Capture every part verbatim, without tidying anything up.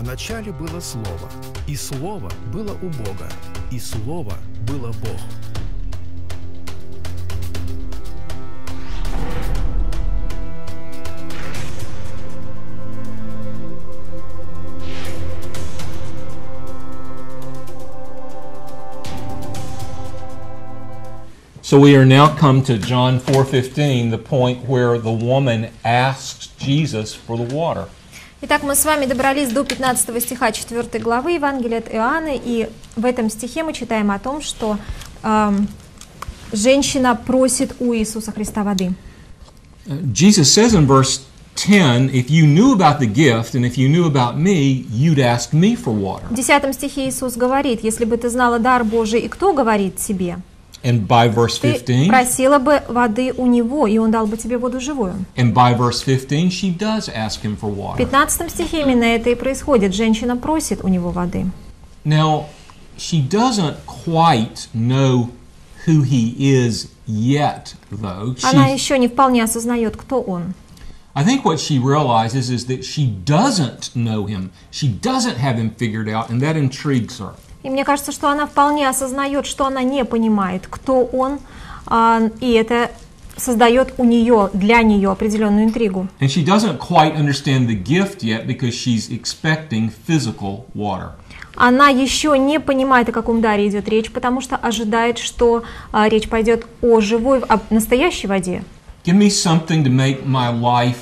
начале было Слово, и Слово было у Бога, и Слово было Бог. So we are now come to John four fifteen, the point where the woman asks Jesus for the water. Итак, мы с вами добрались до пятнадцатого стиха четвёртой главы Евангелия от Иоанна, и в этом стихе мы читаем о том, что э, женщина просит у Иисуса Христа воды. Jesus says in verse ten, if you knew about the gift and if you knew about me, you'd ask me for water. В десятом стихе Иисус говорит: если бы ты знала дар Божий, и кто говорит тебе? And by verse fifteen, ты просила бы воды у него, и он дал бы тебе воду живую. And by verse fifteen, she does ask him for water. В пятнадцатом стихе именно это и происходит. Женщина просит у него воды. Now, she doesn't quite know who he is yet, though. Она еще не вполне осознает, кто он. I think what she realizes is that she doesn't know him. She doesn't have him figured out, and that intrigues her. И мне кажется, что она вполне осознает, что она не понимает, кто он, и это создает у нее, для нее определенную интригу. And she doesn't quite understand the gift yet because she's expecting physical water. Она еще не понимает, о каком даре идет речь, потому что ожидает, что а, речь пойдет о живой, о настоящей воде. Give me something to make my life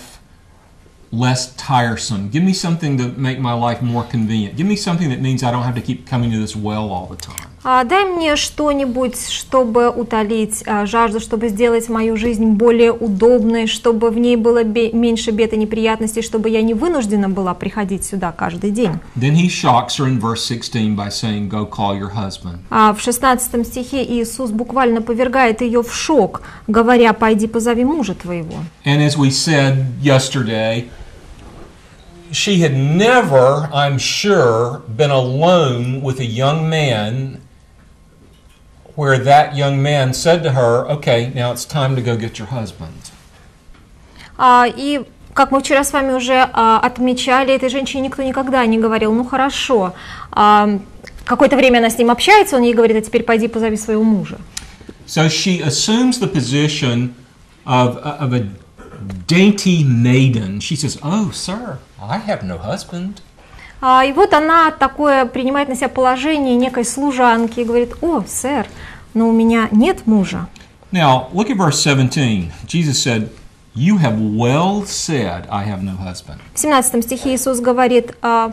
less tiresome. Give me something to make my life more convenient. Give me something that means I don't have to keep coming to this well all the time. А, дай мне что-нибудь, чтобы утолить а, жажду, чтобы сделать мою жизнь более удобной, чтобы в ней было бе- меньше бед и неприятностей, чтобы я не вынуждена была приходить сюда каждый день. Then he shocks her in verse sixteen by saying, "Go call your husband." А в шестнадцатом стихе Иисус буквально повергает ее в шок, говоря: «Пойди позови мужа твоего». And as we said yesterday, she had never, I'm sure, been alone with a young man where that young man said to her, okay, now it's time to go get your husband. А, и, как мы вчера с вами уже а, отмечали, этой женщине никто никогда не говорил: ну хорошо, а, какое-то время она с ним общается, он ей говорит: а теперь пойди позови своего мужа. So she assumes the position of, of a dainty maiden. She says, oh, sir, I have no husband. А, и вот она такое принимает на себя положение некой служанки и говорит: о, сэр, но у меня нет мужа. Now, look at verse seventeen. Jesus said, you have well said, I have no husband. В семнадцатом стихе Иисус говорит: а,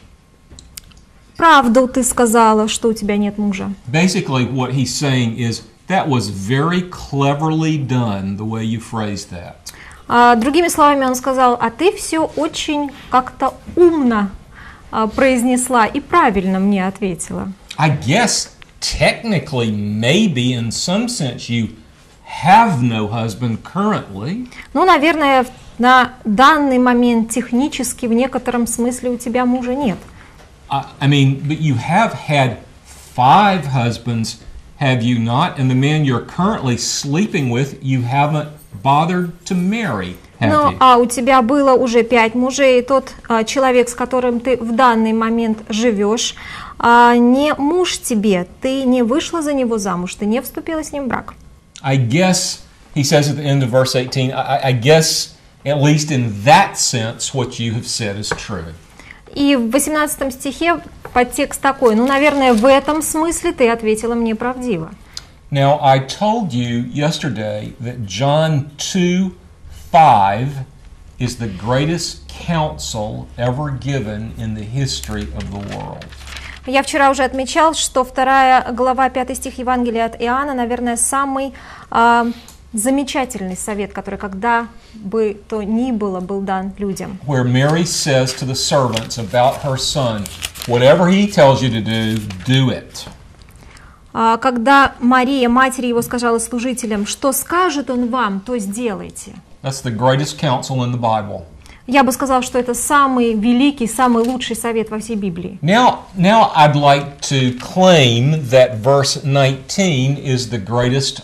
правду ты сказала, что у тебя нет мужа. Basically, what he's saying is, that was very cleverly done, the way you phrased that. А, другими словами, он сказал: а ты все очень как-то умно а, произнесла и правильно мне ответила. I guess technically, maybe in some sense, you have no husband currently. Ну, наверное, на данный момент технически в некотором смысле у тебя мужа нет. I, I mean, but you have had five husbands, have you not? And the man you're currently sleeping with, you haven't bothered to marry, have Ну, you? а у тебя было уже пять мужей, и тот а, человек, с которым ты в данный момент живешь, а, не муж тебе, ты не вышла за него замуж, ты не вступила с ним в брак. I guess, he says at the end of verse eighteen, I, I guess, at least in that sense, what you have said is true. И в восемнадцатом стихе подтекст такой: ну, наверное, в этом смысле ты ответила мне правдиво. Now, I told you yesterday that John two five is the greatest counsel ever given in the history of the world. Я вчера уже отмечал, что вторая глава, пятый стих Евангелия от Иоанна, наверное, самый а, замечательный совет, который когда бы то ни было был дан людям. Where Mary says to the servants about her son, whatever he tells you to do, do it. А, когда Мария, матерь его, сказала служителям: что скажет он вам, то сделайте. That's the greatest counsel in the Bible. Я бы сказал, что это самый великий, самый лучший совет во всей Библии. Now, now I'd like to claim that verse nineteen is the greatest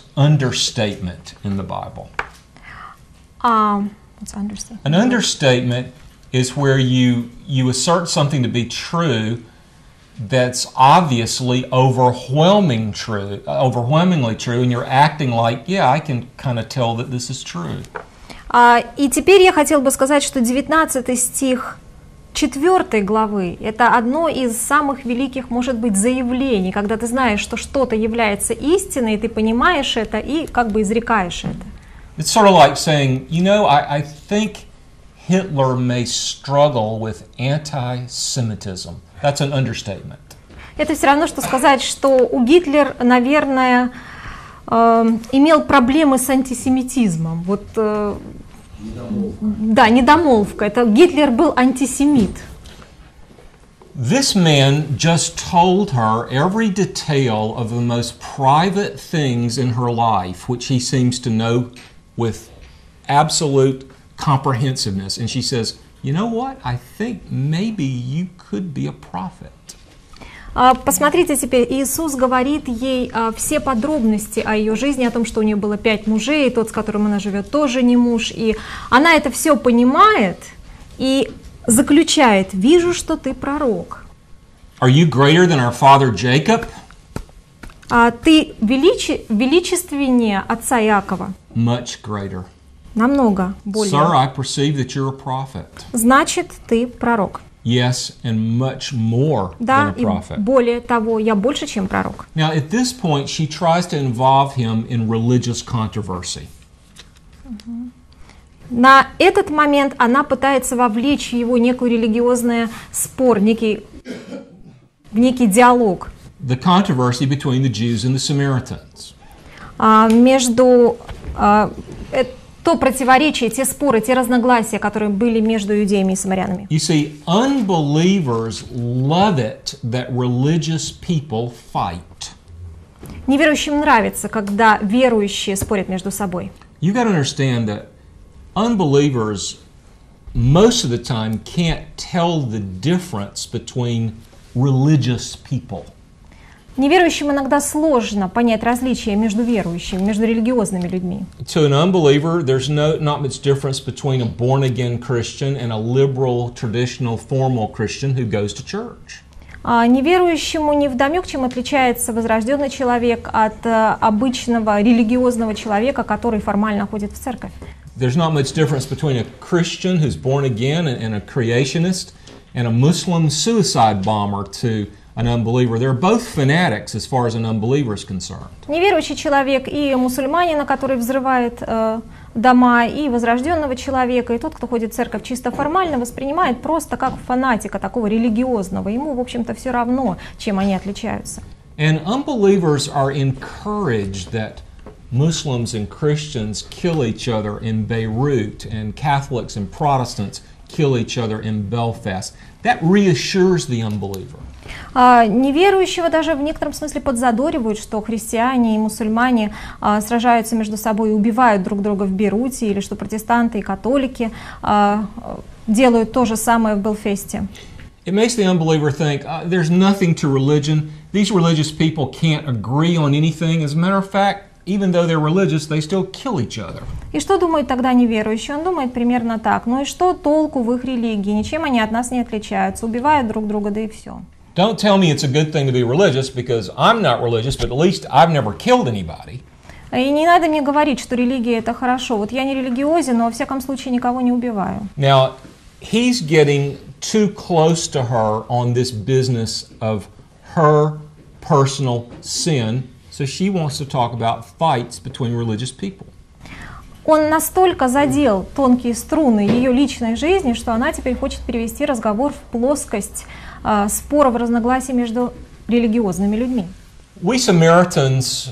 understatement in the Bible. Um, what's understatement? An understatement is where you you assert something to be true that's obviously overwhelming true, overwhelmingly true, and you're acting like, yeah, I can kind of tell that this is true. А, и теперь я хотел бы сказать, что девятнадцатый стих четвёртой главы – это одно из самых великих, может быть, заявлений, когда ты знаешь, что что-то является истиной, и ты понимаешь это и как бы изрекаешь это. It's sort of like saying, you know, I, I think Hitler may struggle with anti-Semitism. That's an understatement. Это все равно, что сказать, что у Гитлер, наверное, э, имел проблемы с антисемитизмом. Вот, э, да, недомолвка. Это Гитлер был антисемит. This man just told her every detail of the most private things in her life, which he seems to know with absolute comprehensiveness, and she says, you know what, I think maybe you could be a prophet. Посмотрите теперь, Иисус говорит ей все подробности о ее жизни, о том, что у нее было пять мужей, и тот, с которым она живет, тоже не муж, и она это все понимает и заключает: вижу, что ты пророк. Are you greater than our father Jacob? Ты величи, величественнее отца Иакова. Much greater. Намного более. Sir, I perceive that you're a prophet. Значит, ты пророк. Yes, and much more да, than a prophet. И более того, я больше, чем пророк. Now, at this point, she tries to involve him in religious controversy. Uh-huh. На этот момент она пытается вовлечь его в некий религиозный спор, некий, некий диалог. The controversy between the Jews and the Samaritans. Uh, между uh, то противоречие, те споры, те разногласия, которые были между иудеями и самарянами. You see, unbelievers love it that religious people fight. Неверующим нравится, когда верующие спорят между собой. You got to understand that unbelievers most of the time can't tell the difference between religious people. Неверующим иногда сложно понять различия между верующими, между религиозными людьми. To an unbeliever, there's no not much difference between a born-again Christian and a liberal, traditional, formal Christian who goes to church. А неверующему невдомек, чем отличается возрожденный человек от uh, обычного религиозного человека, который формально ходит в церковь. There's not much difference between a Christian who's born again and a creationist and a Muslim suicide bomber to an unbeliever. They're both fanatics as far as an unbeliever is concerned. Неверующий человек и мусульманина, который взрывает э, дома, и возрожденного человека, и тот, кто ходит в церковь чисто формально, воспринимает просто как фанатика такого религиозного. Ему, в общем-то, все равно, чем они отличаются. And unbelievers are encouraged that Muslims and Christians kill each other in Beirut, and Catholics and Protestants kill each other in Belfast. That reassures the unbeliever. А, неверующего даже в некотором смысле подзадоривают, что христиане и мусульмане а, сражаются между собой и убивают друг друга в Бейруте, или что протестанты и католики а, делают то же самое в Белфасте. It makes the unbeliever think, uh, there's nothing to religion. These religious people can't agree on anything. As a matter of fact, even though they're religious, they still kill each other. И что думает тогда неверующий? Он думает примерно так: ну и что толку в их религии? Ничем они от нас не отличаются, убивают друг друга, да и все. Don't tell me it's a good thing to be religious, because I'm not religious, but at least I've never killed anybody. И не надо мне говорить, что религия это хорошо. Вот я не религиозен, но во всяком случае никого не убиваю. Now, he's getting too close to her on this business of her personal sin, so she wants to talk about fights between religious people. Он настолько задел тонкие струны ее личной жизни, что она теперь хочет перевести разговор в плоскость uh, споров, разногласий между религиозными людьми. We Samaritans,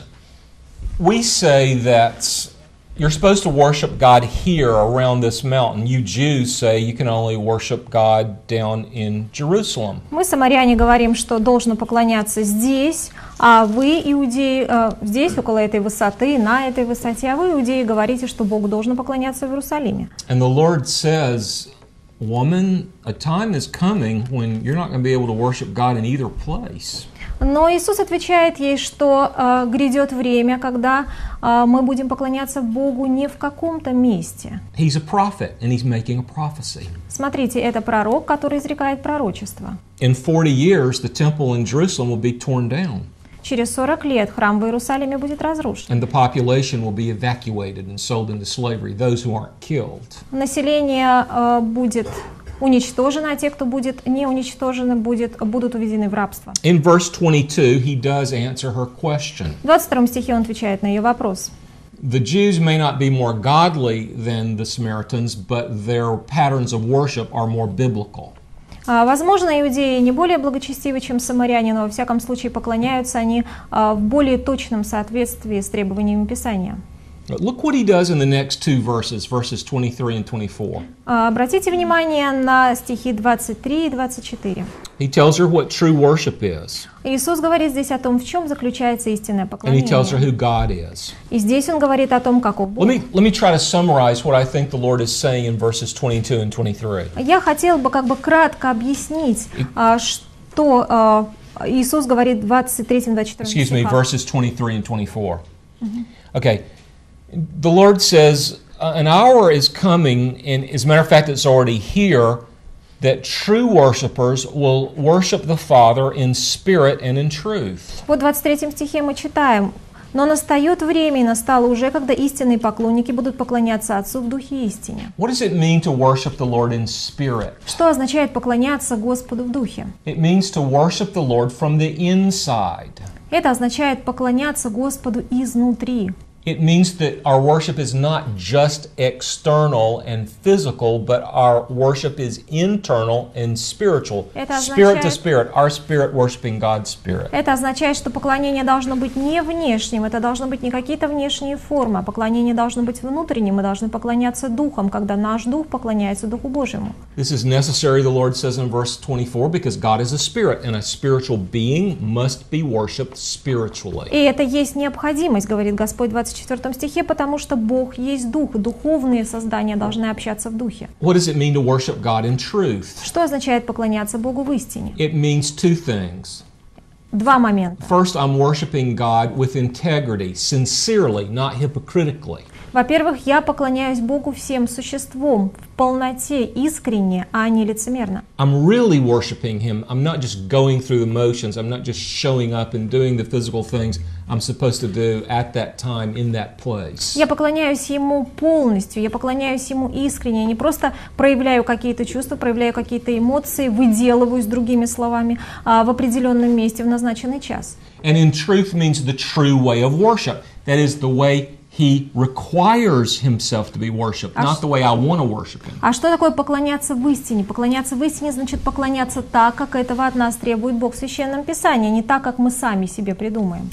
we say that you're supposed to worship God here around this mountain. You Jews say you can only worship God down in Jerusalem. Мы, самаряне, говорим, что должно поклоняться здесь, а вы, иудеи, э, здесь, около этой высоты, на этой высоте, а вы, иудеи, говорите, что Богу должно поклоняться в Иерусалиме. And the Lord says, woman, a time is coming when you're not going to be able to worship God in either place. Но Иисус отвечает ей, что э, грядет время, когда э, мы будем поклоняться Богу не в каком-то месте. He's a prophet, and he's making a prophecy. Смотрите, это пророк, который изрекает пророчество. In forty years, the temple in Jerusalem will be torn down. Через сорок лет храм в Иерусалиме будет разрушен. And the population will be evacuated and sold into slavery, those who aren't killed. Население э, будет уничтожено, а те, кто будет не уничтожены, будет, будут уведены в рабство. In verse twenty-two, he does answer her question. В двадцать втором стихе он отвечает на ее вопрос. The Jews may not be more godly than the Samaritans, but their patterns of worship are more biblical. Возможно, иудеи не более благочестивы, чем самаряне, но во всяком случае поклоняются они в более точном соответствии с требованиями Писания. Look what he does in the next two verses, verses twenty-three and twenty-four. Обратите внимание на стихи двадцать три и двадцать четыре. He tells her what true worship is. Иисус говорит здесь о том, в чем заключается истинное And he tells her поклонение. who God is. И здесь он говорит о том, каков Бог. Let me, let me try to summarize what I think the Lord is saying in verses twenty-two and twenty-three. Я хотел бы как бы кратко объяснить, а, что а, Иисус говорит в двадцать третьем двадцать четвёртом Excuse me, стихах. verses twenty-three and twenty-four. Okay. The Lord says, uh, an hour is coming, and as a matter of fact, it's already here, that true worshipers will worship the Father in spirit and in truth. Вот в двадцать третьем стихе мы читаем: «Но настает время, и настало уже, когда истинные поклонники будут поклоняться Отцу в Духе и истине». What does it mean to worship the Lord in spirit? Что означает поклоняться Господу в Духе? It means to worship the Lord from the inside. Это означает поклоняться Господу изнутри. It means that our worship is not just external and physical, but our worship is internal and spiritual. Это Spirit to означает- spirit, our spirit worshiping God's spirit. Это означает, что поклонение должно быть не внешним, это должно быть не какие-то внешние формы, а поклонение должно быть внутренним, мы должны поклоняться Духом, когда наш Дух поклоняется Духу Божьему. This is necessary, the Lord says in verse twenty-four, because God is a spirit, and a spiritual being must be worshipped spiritually. И это есть необходимость, говорит Господь в двадцать четвёртом стихе, потому что Бог есть Дух, духовные создания должны общаться в Духе. What does it mean to worship God in truth? Что означает поклоняться Богу в истине? It means two things. Два момента. First, I'm worshiping God with integrity, sincerely, not hypocritically. Во-первых, я поклоняюсь Богу всем существом, в полноте, искренне, а не лицемерно. I'm really worshiping Him. I'm not just going through the motions. I'm not just showing up and doing the physical things I'm supposed to do at that time in that place. Я поклоняюсь Ему полностью, я поклоняюсь Ему искренне, я не просто проявляю какие-то чувства, проявляю какие-то эмоции, выделываюсь, другими словами, а, в определенном месте в назначенный час. And in truth means the true way of worship. That is the way He requires Himself to be worshipped, not the way I want to worship Him. А что такое поклоняться в истине? Поклоняться в истине значит поклоняться так, как этого от нас требует Бог в Священном Писании, а не так, как мы сами себе придумаем.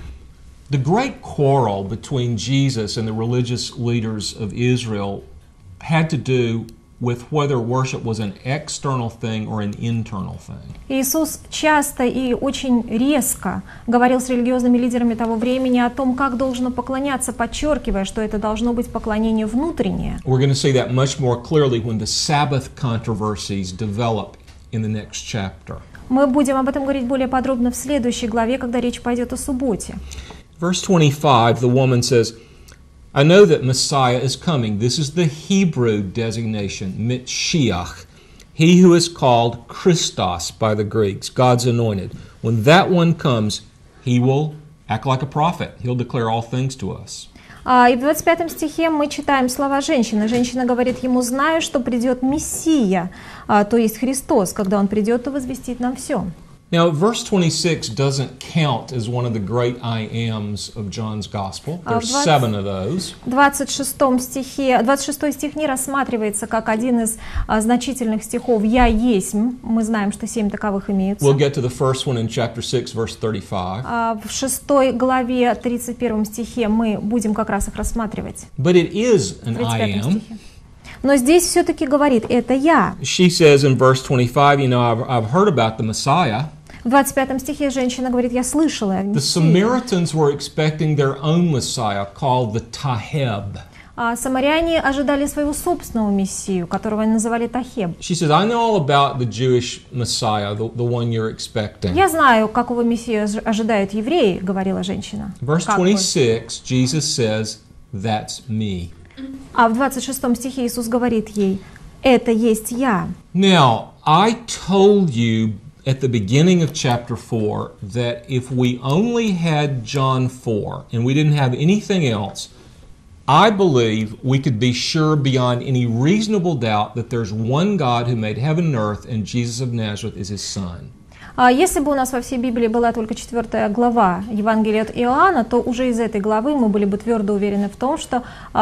The great quarrel between Jesus and the religious leaders of Israel had to do with whether worship was an external thing or an internal thing. Иисус часто и очень резко говорил с религиозными лидерами того времени о том, как должно поклоняться, подчеркивая, что это должно быть поклонение внутреннее. We're going to see that much more clearly when the Sabbath controversies develop in the next chapter. Мы будем об этом говорить более подробно в следующей главе, когда речь пойдет о субботе. Verse twenty-five, the woman says, I know that Messiah is coming. This is the Hebrew designation, Mashiach, he who is called Christos by the Greeks, God's anointed. When that one comes, he will act like a prophet. He'll declare all things to us. А, и в двадцать пятом стихе мы читаем слова женщины. Женщина говорит ему: «Знаю, что придет Мессия», а, то есть Христос, когда Он придет, то возвестит нам все. Now, verse twenty-six doesn't count as one of the great I ams of John's Gospel. There's Uh, seven of those. В двадцать шестом стихе, двадцать шестой стих не рассматривается как один из а, значительных стихов «Я есть». Мы знаем, что семь таковых имеются. We'll get to the first one in chapter six, verse thirty-five. А, в шестой главе, тридцать первом стихе мы будем как раз их рассматривать. But it is an тридцать I пятом am. стихе. Но здесь все-таки говорит «это я». She says in verse twenty-five, you know, I've, I've heard about the Messiah. В двадцать пятом стихе женщина говорит: «Я слышала о The Мессии». Samaritans were expecting their own Messiah called the Taheb. А самаряне ожидали своего собственного Мессию, которого они называли Тахеб. She says, I know all about the Jewish Messiah, the, the one you're expecting. «Я знаю, какого Мессию ожи- ожидают евреи», — говорила женщина. Verse Как вы? twenty-six, Jesus says, that's me. А в двадцать шестом стихе Иисус говорит ей: это есть я. Now, I told you at the beginning of chapter four that if we only had John four and we didn't have anything else, I believe we could be sure beyond any reasonable doubt that there's one God who made heaven and earth and Jesus of Nazareth is his son. Если бы у нас во всей Библии была только четвертая глава Евангелия от Иоанна, то уже из этой главы мы были бы твердо уверены в том, что,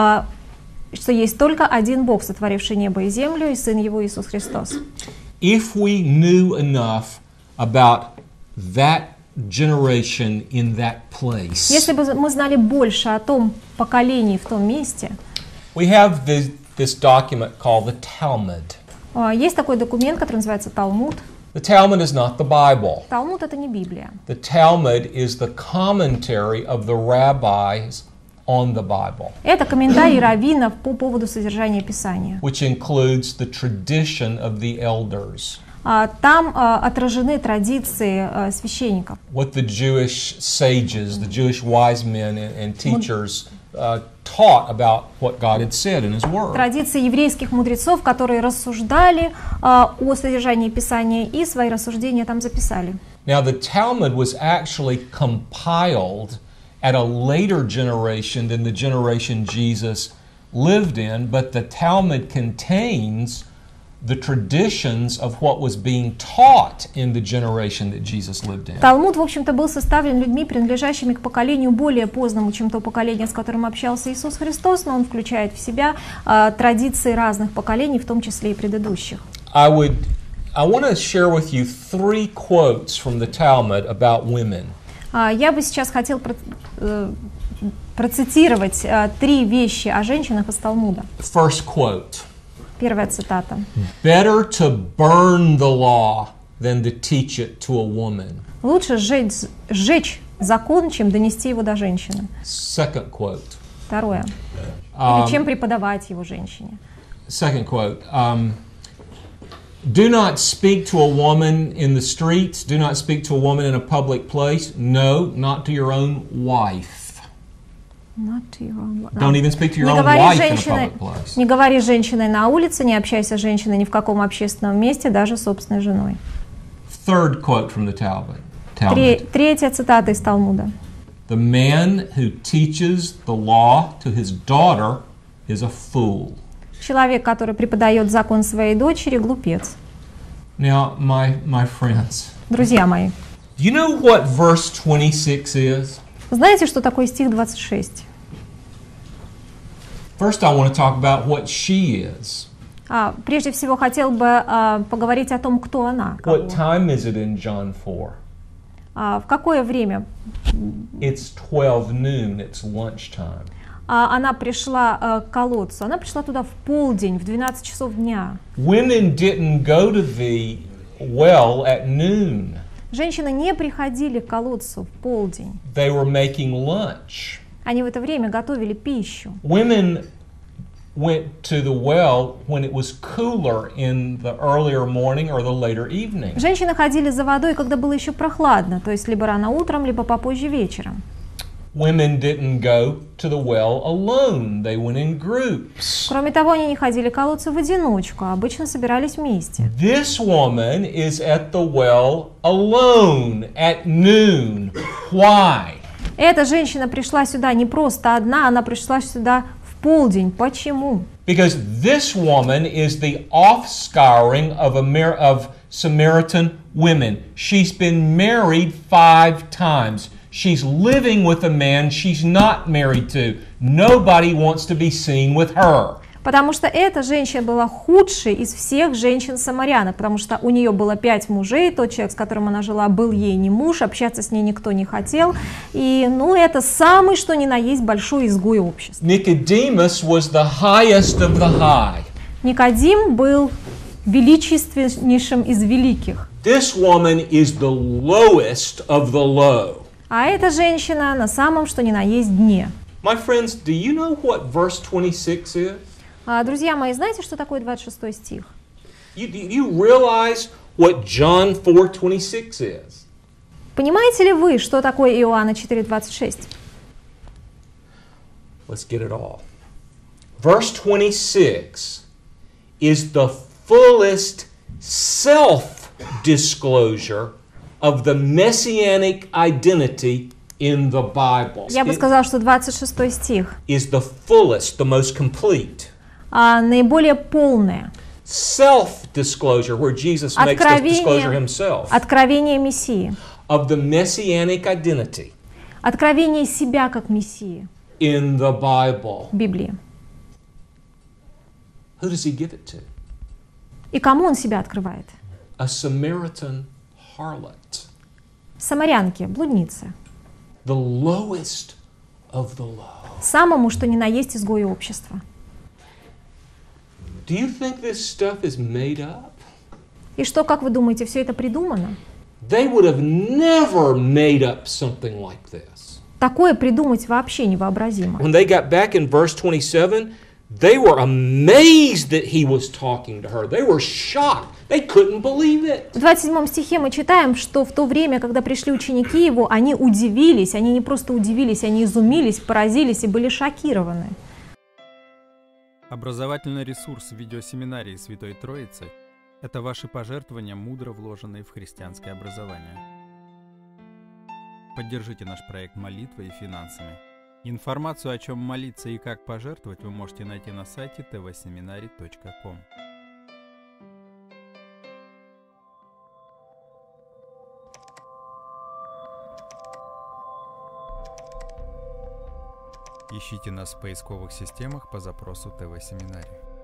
что есть только один Бог, сотворивший небо и землю, и Сын Его Иисус Христос. If we knew enough about that generation in that place, если бы мы знали больше о том поколении в том месте, we have this, this document called the Talmud. Есть такой документ, который называется Талмуд. The Talmud is not the Bible. Талмуд — это не Библия. The Talmud is the commentary of the rabbis on the Bible, это комментарий раввинов по поводу содержания Писания. which includes the tradition of the elders. Там отражены традиции священников. What the Jewish sages, the Jewish wise men and, and teachers uh, taught about what God had said in His Word. Традиции еврейских мудрецов, которые рассуждали о содержании Писания и свои рассуждения там записали. Now the Talmud was actually compiled at a later generation than the generation Jesus lived in, but the Talmud contains the traditions of what was being taught in the generation that Jesus lived in. Талмуд, в общем-то, был составлен людьми, принадлежащими к поколению более поздному, чем то поколение, с которым общался Иисус Христос, но он включает в себя uh, традиции разных поколений, в том числе и предыдущих. I would, I want to share with you three quotes from the Talmud about women. Uh, я бы сейчас хотел про, uh, процитировать uh, три вещи о женщинах из Талмуда. First quote. Первая цитата. Better to burn the law than to teach it to a woman. Лучше сжечь, сжечь закон, чем донести его до женщины. Second quote. Второе. Um, Или чем преподавать его женщине. Second quote. Um, do not speak to a woman in the streets. Do not speak to a woman in a public place. No, not to your own wife. Not to your own... Don't even speak to your не own говори wife in a женщиной, public place. не говори с женщиной на улице, не общайся с женщиной ни в каком общественном месте, даже с собственной женой. Third quote from the Talmud. Тре, Talmud. третья цитата из Талмуда. The man who teaches the law to his daughter is a fool. Человек, который преподает закон своей дочери, глупец. Now, my, my friends, Друзья мои, do you know what verse twenty-six is? знаете, что такое стих двадцать шесть? First, I want to talk about what she is. А, прежде всего, хотел бы а, поговорить о том, кто она. Кого. What time is it in John four? А, в какое время It's twelve noon, it's lunchtime. а, она пришла а, к колодцу? Она пришла туда в полдень, в двенадцать часов дня. Women didn't go to the well at noon. Женщины не приходили к колодцу в полдень. They were making lunch. Они в это время готовили пищу. Women went to the well when it was cooler in the earlier morning or the later evening. Женщины ходили за водой, когда было еще прохладно, то есть либо рано утром, либо попозже вечером. Women didn't go to the well alone. They went in groups. Кроме того, они не ходили к колодцу в одиночку, а обычно собирались вместе. This woman is at the well alone at noon. Why? Эта женщина пришла сюда не просто одна, она пришла сюда в полдень. Почему? Because this woman is the offscouring of, Amer- of Samaritan women. She's been married five times. She's living with a man she's not married to. Nobody wants to be seen with her. Потому что эта женщина была худшей из всех женщин-самарянок, потому что у нее было пять мужей, тот человек, с которым она жила, был ей не муж, общаться с ней никто не хотел, и, ну, это самый, что ни на есть, большой изгой общества. Nicodemus was the highest of the high. Никодим был величественнейшим из великих, This woman is the lowest of the low. а эта женщина на самом, что ни на есть, дне. My friends, do you know what verse twenty-six is? А, друзья мои, знаете, что такое двадцать шестой стих? You, do you realize what John four twenty-six is? Понимаете ли вы, что такое Иоанна четыре двадцать шесть? Let's get it all. Verse twenty-six is the fullest self-disclosure of the messianic identity in the Bible. Я бы сказала, что двадцать шестой стих Is the fullest, the most complete. а, наиболее полное. Self-disclosure, where Jesus makes the disclosure himself. Откровение Мессии. Of the messianic identity. Откровение себя как Мессии. In the Bible. В Библии. Who does he give it to? И кому он себя открывает? A Samaritan harlot. Самарянке, блуднице. The lowest of the low. Самому, что ни на есть изгою общества. Do you think this stuff is made up? И что, как вы думаете, все это придумано? They would have never made up something like this. Такое придумать вообще невообразимо. When they got back in verse twenty-seven, they were amazed that he was talking to her. They were shocked. They couldn't believe it. В двадцать седьмом стихе мы читаем, что в то время, когда пришли ученики его, они удивились, они не просто удивились, они изумились, поразились и были шокированы. Образовательный ресурс видеосеминарии Святой Троицы – это ваши пожертвования, мудро вложенные в христианское образование. Поддержите наш проект молитвой и финансами. Информацию, о чем молиться и как пожертвовать, вы можете найти на сайте тэ вэ семинари точка ком. Ищите нас в поисковых системах по запросу тэ вэ Семинарий.